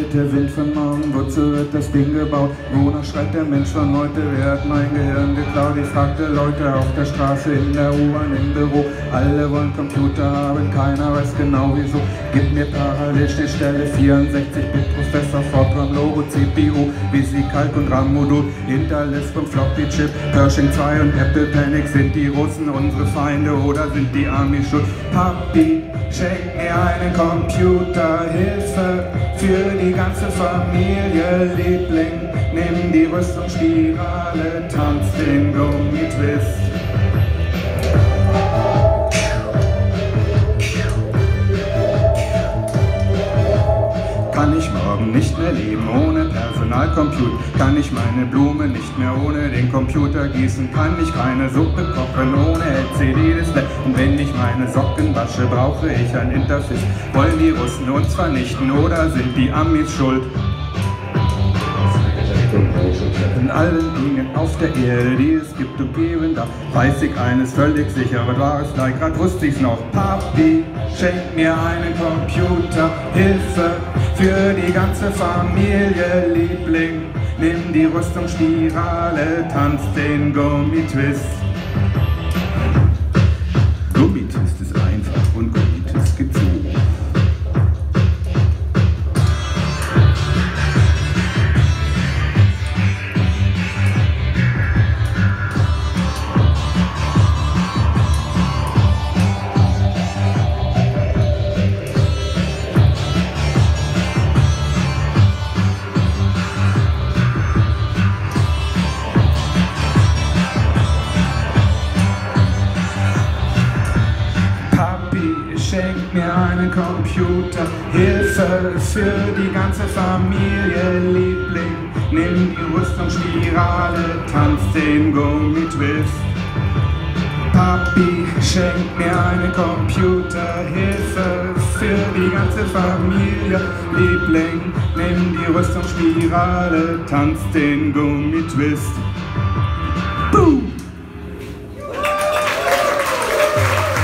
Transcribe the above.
weht der Wind von morgen, wozu wird das Ding gebaut? Wonach schreit der Mensch von heute, wer hat mein Gehirn geklaut? Ich fragte Leute auf der Straße, in der U-Bahn, im Büro. Alle wollen Computer haben, keiner weiß genau wieso. Gib mir Parallelschnittstelle, 64-Bit-Prozessor, Fortran, Logo, CPU, VC, Calc und RAM-Modul, Intel, Lisp und Floppy-Chip, Pershing 2 und Apple Panic. Sind die Russen unsere Feinde oder sind die Amis schuld? Papi, schenk mir einen Computer, Hilfe für die ganze Familie, Liebling, nimm die Rüstungsspirale, tanz den Gummitwist. Kann ich morgen nicht mehr leben ohne Personalcomputer? Kann ich meine Blume nicht mehr ohne den Computer gießen? Kann ich keine Suppe kochen ohne LCD-Display? Und wenn ich meine Socken wasche, brauche ich ein Interface. Wollen die Russen uns vernichten oder sind die Amis schuld? In allen Dingen auf der Erde, die es gibt und geben darf, weiß ich eines völlig sicher, was war es gleich, grad wusste ich's noch. Papi, schenk mir einen Computer, Hilfe für die ganze Familie, Liebling, nimm die Rüstungsspirale, tanz den Gummitwist. Gummitwist ist einfach und Gummitwist gibt's so. Schenk mir einen Computer, Hilfe für die ganze Familie, Liebling, nimm die Rüstungsspirale, tanz den Gummitwist. Papi, schenk mir einen Computer, Hilfe für die ganze Familie, Liebling, nimm die Rüstungsspirale, tanz den Gummitwist. Boom!